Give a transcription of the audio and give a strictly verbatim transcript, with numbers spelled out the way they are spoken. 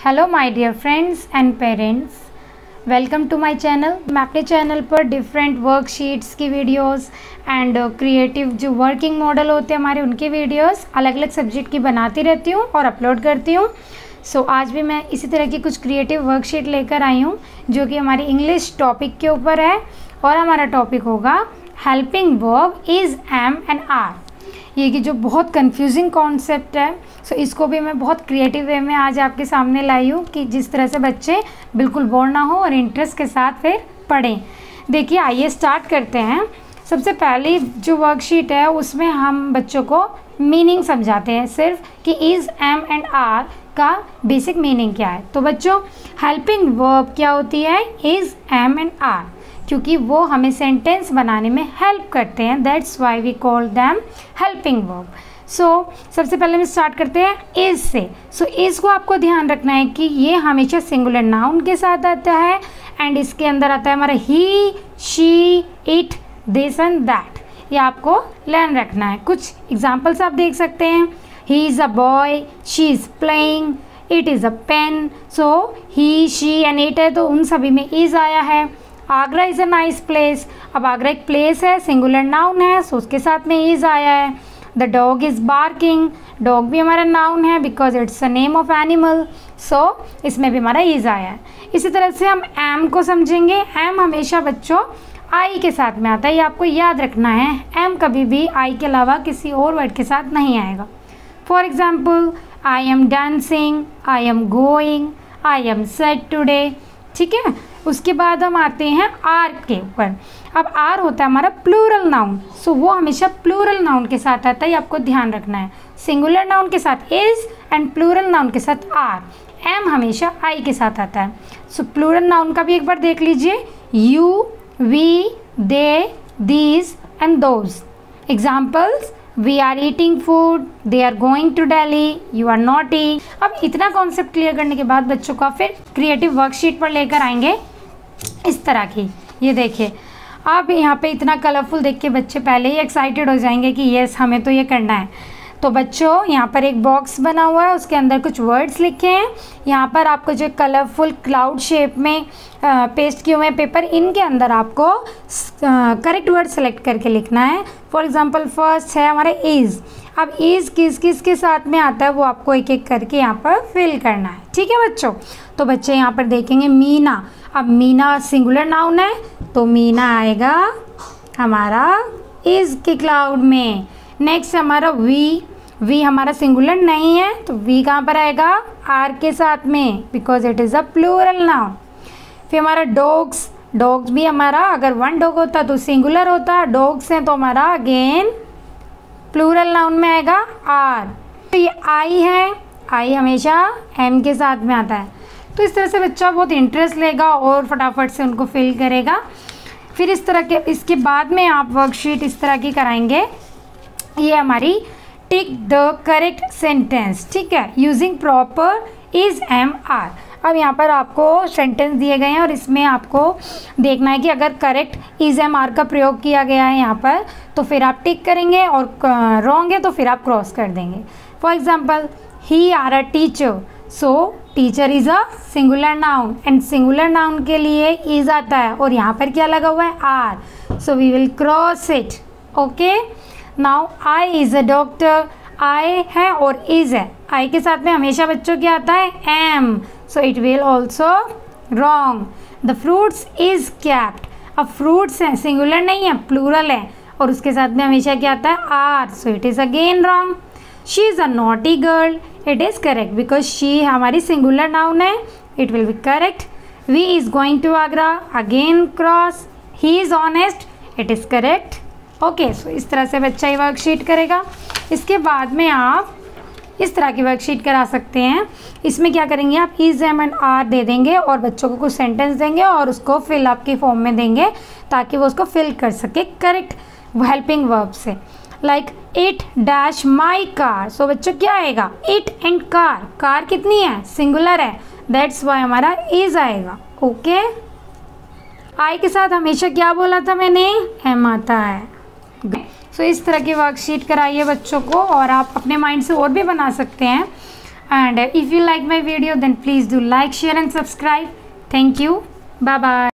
Hello my dear friends and parents, welcome to my channel. मैं अपने channel पर different worksheets की videos and creative जो working model होते हैं हमारे, उनके वीडियोस अलग अलग सब्जेक्ट की बनाती रहती हूँ और अपलोड करती हूँ। सो so, आज भी मैं इसी तरह की कुछ क्रिएटिव वर्कशीट लेकर आई हूँ जो कि हमारी इंग्लिश टॉपिक के ऊपर है और हमारा टॉपिक होगा helping verb is, am and are. ये कि जो बहुत कंफ्यूजिंग कॉन्सेप्ट है, सो so, इसको भी मैं बहुत क्रिएटिव वे में आज आपके सामने लाई हूँ कि जिस तरह से बच्चे बिल्कुल बोर ना हो और इंटरेस्ट के साथ फिर पढ़ें। देखिए, आइए स्टार्ट करते हैं। सबसे पहली जो वर्कशीट है उसमें हम बच्चों को मीनिंग समझाते हैं सिर्फ कि इज़, एम एंड आर का बेसिक मीनिंग क्या है। तो बच्चों, हेल्पिंग वर्ब क्या होती है? इज़, एम एंड आर, क्योंकि वो हमें सेंटेंस बनाने में हेल्प करते हैं। That's why we call them helping verb. So सबसे पहले हम स्टार्ट करते हैं इज़ से। सो so, इज़ को आपको ध्यान रखना है कि ये हमेशा सिंगुलर नाउन के साथ आता है एंड इसके अंदर आता है हमारा he, she, it, this and that. ये आपको लर्न रखना है। कुछ एग्जाम्पल्स आप देख सकते हैं। He is a boy, she is playing, it is a pen. So he, she and it है तो उन सभी में इज़ आया है। Agra is a nice place. अब आगरा एक प्लेस है, सिंगुलर नाउन है, सो उसके साथ में इज़ आया है। The dog is barking. Dog भी हमारा नाउन है because it's a name of animal, so इसमें भी हमारा इज़ आया है। इसी तरह से हम एम को समझेंगे। एम हमेशा बच्चों आई के साथ में आता है, ये आपको याद रखना है। एम कभी भी आई के अलावा किसी और वर्ड के साथ नहीं आएगा। For example, I am dancing, I am going, I am sad today. ठीक है, उसके बाद हम आते हैं आर के ऊपर। अब आर होता है हमारा प्लूरल नाउन, सो वो हमेशा प्लूरल नाउन के साथ आता है, ये आपको ध्यान रखना है। सिंगुलर नाउन के साथ इज़ एंड प्लूरल नाउन के साथ आर। एम हमेशा आई के साथ आता है। सो प्लूरल नाउन का भी एक बार देख लीजिए। You, we, they, these and those. Examples, we are eating food, they are going to Delhi, you are naughty. अब इतना कॉन्सेप्ट क्लियर करने के बाद बच्चों का फिर क्रिएटिव वर्कशीट पर लेकर आएंगे इस तरह की। ये देखिए, आप यहाँ पे इतना कलरफुल देख के बच्चे पहले ही एक्साइटेड हो जाएंगे कि यस, हमें तो ये करना है। तो बच्चों, यहाँ पर एक बॉक्स बना हुआ है, उसके अंदर कुछ वर्ड्स लिखे हैं। यहाँ पर आपको जो कलरफुल क्लाउड शेप में आ, पेस्ट किए हुए पेपर, इनके अंदर आपको करेक्ट वर्ड सेलेक्ट करके लिखना है। फॉर एग्जांपल, फर्स्ट है हमारा इज़। अब इज़ किस किस के साथ में आता है वो आपको एक एक करके यहाँ पर फिल करना है। ठीक है बच्चों, तो बच्चे यहाँ पर देखेंगे मीना। अब मीना सिंगुलर नाउन है तो मीना आएगा हमारा इज़ के क्लाउड में। नेक्स्ट हमारा वी। वी हमारा सिंगुलर नहीं है तो वी कहाँ पर आएगा? आर के साथ में, because it is a plural noun. फिर हमारा डॉग्स। डॉग्स भी हमारा अगर वन डॉग होता तो सिंगुलर होता, डॉग्स हैं तो हमारा अगेन प्लूरल नाउन में आएगा आर। तो ये आई है, आई हमेशा एम के साथ में आता है। तो इस तरह से बच्चा बहुत इंटरेस्ट लेगा और फटाफट से उनको फिल करेगा। फिर इस तरह के इसके बाद में आप वर्कशीट इस तरह की कराएंगे। ये हमारी टिक द करेक्ट सेंटेंस, ठीक है, using proper is, am, are. अब यहाँ पर आपको सेंटेंस दिए गए हैं और इसमें आपको देखना है कि अगर करेक्ट इज़, एम, आर का प्रयोग किया गया है यहाँ पर तो फिर आप टिक करेंगे और रॉन्ग है तो फिर आप क्रॉस कर देंगे। For example, he are a teacher. So teacher is a singular noun and singular noun के लिए इज़ आता है और यहाँ पर क्या लगा हुआ है? Are. So we will cross it. Okay, now I is a doctor. I है और इज़ है, आई के साथ में हमेशा बच्चों क्या आता है? Am. So it will also wrong. The fruits is kept. अब फ्रूट्स हैं, सिंगुलर नहीं है, प्लूरल है और उसके साथ में हमेशा क्या आता है? Are. So it is again wrong. She is a naughty girl. It is correct because she हमारी सिंगुलर नाउन है, it will be correct. We is going to Agra, again cross. He is honest, it is correct. Okay, so इस तरह से बच्चा ये worksheet करेगा। इसके बाद में आप इस तरह की वर्कशीट करा सकते हैं। इसमें क्या करेंगे आप? इज़, एम एंड आर दे देंगे और बच्चों को कुछ सेंटेंस देंगे और उसको फिल अप की फॉर्म में देंगे ताकि वो उसको फिल कर सके करेक्ट हेल्पिंग वर्ब से। Like it dash my car. So बच्चों क्या आएगा? It and car. कार कितनी है? सिंगुलर है, दैट्स वाई हमारा इज़ आएगा। ओके, आई के साथ हमेशा क्या बोला था मैंने? एम आता है। सो so, इस तरह की वर्कशीट कराइए बच्चों को और आप अपने माइंड से और भी बना सकते हैं। and if you like my video then please do like, share and subscribe. Thank you. Bye bye.